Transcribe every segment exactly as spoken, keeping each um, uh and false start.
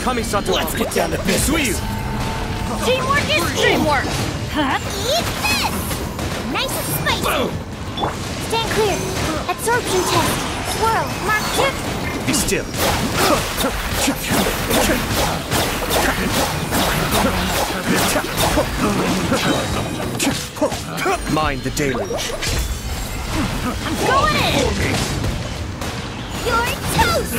Let's get down to business. Teamwork is teamwork! Huh? Eat this! Nice and spicy! Stand clear. Absorption test. Swirl. Mark two. Be still. Mind the deluge. I'm going in! You're toast!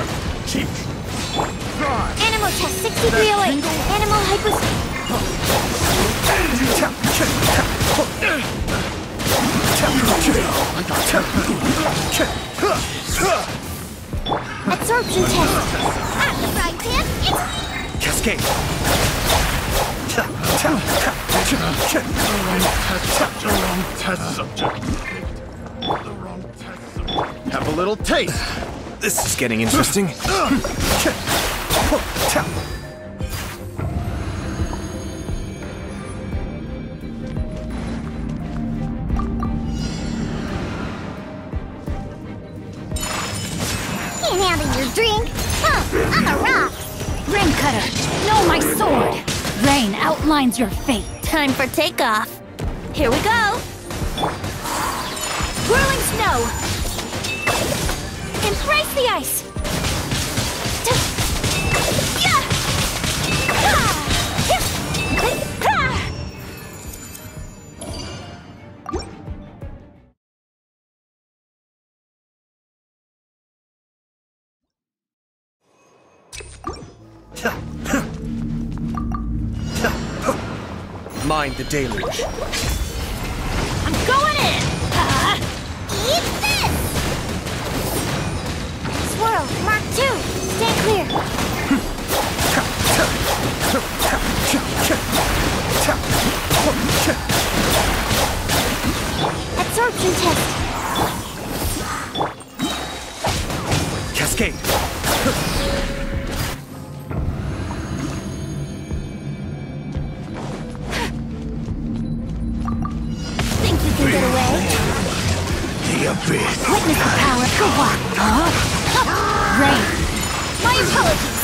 Animal test sixty-three oh eight. Animal hypos... Absorption test. At the frying pan, it's... Cascade. Have a little taste. This is getting interesting. Can't handle your drink. Huh, on the rocks. Rain Cutter, know my sword. Rain outlines your fate. Time for takeoff. Here we go. Whirling snow. Embrace the ice. Yeah. Ah. Yeah. Ah. Mind the deluge. I'm going in! Uh, eat this! Swirl, mark two. Stand clear. Absorption test. Cascade. Get away. The abyss. Witness the power. Go on. Huh? Rain. My apologies.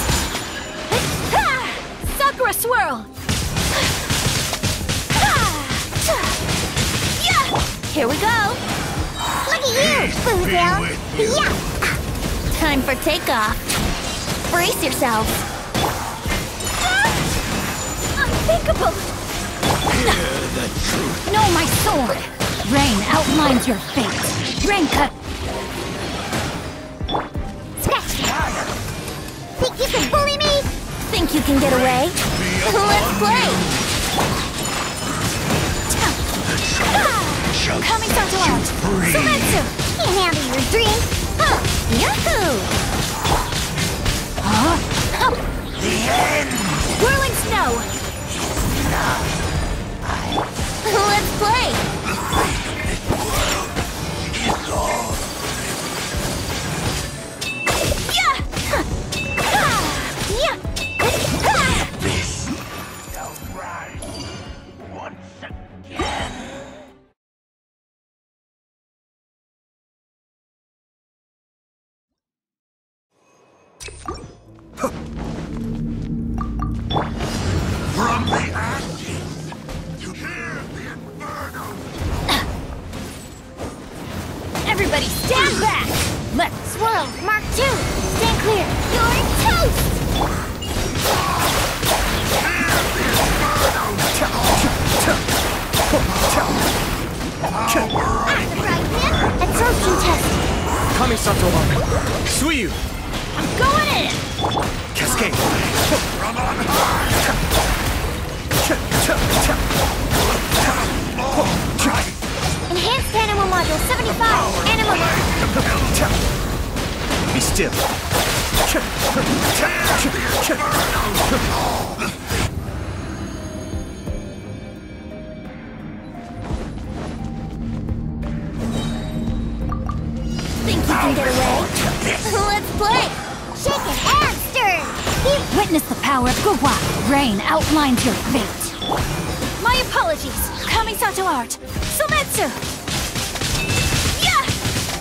Sakura swirl. Here we go. Look at you, Boozle. Yeah. Time for takeoff. Brace yourselves. Unthinkable. Hear the truth. Know my sword. Rain outlines your fate. Rain cut. Scratch. Think you can bully me? Think you can get away? Let's play. Coming out to out. Sumetsu. Can't handle your dream. Huh. Yahoo! Huh? The end. Whirling snow. Let's play. Yeah. Yeah. This shall rise once again. From the ashes to hear the inferno. Everybody stand back. Let's swirl. Mark two. Stand clear. You're toast. At the frying pan. Absorption test. Kamisato wa Suiyu. I'm going in. Cascade. From on high. Enhanced animal module seventy-five. Animal. Be still. Think you can get away? Let's play. Shake it and stir. Witness the power of Gugwa. Rain outlines your fate. My apologies. Kamisato art. Sumetsu. Yeah.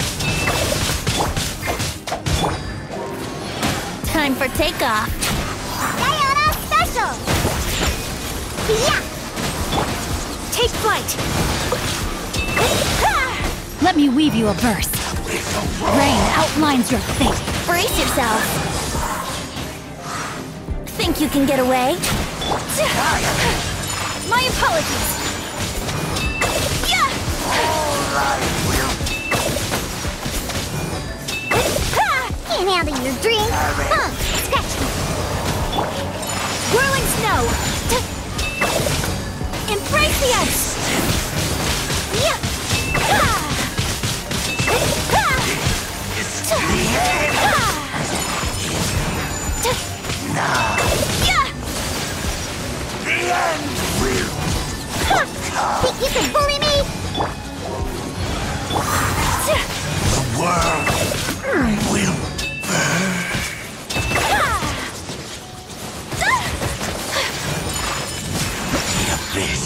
Time for takeoff. Ayato special! Yeah! Take flight! Let me weave you a verse. Rain outlines your fate. Brace yourself! Think you can get away? My apologies. Yeah! Can't handle your drink? Huh, scratch me! Whirling snow! Embrace the ice! Yeah! Think you can bully me? The world will burn. The abyss.